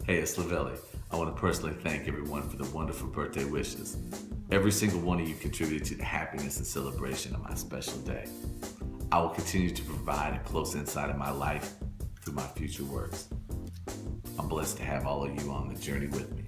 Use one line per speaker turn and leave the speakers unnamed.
Hey, it's Luvelli. I want to personally thank everyone for the wonderful birthday wishes. Every single one of you contributed to the happiness and celebration of my special day. I will continue to provide a close insight of my life through my future works. I'm blessed to have all of you on the journey with me.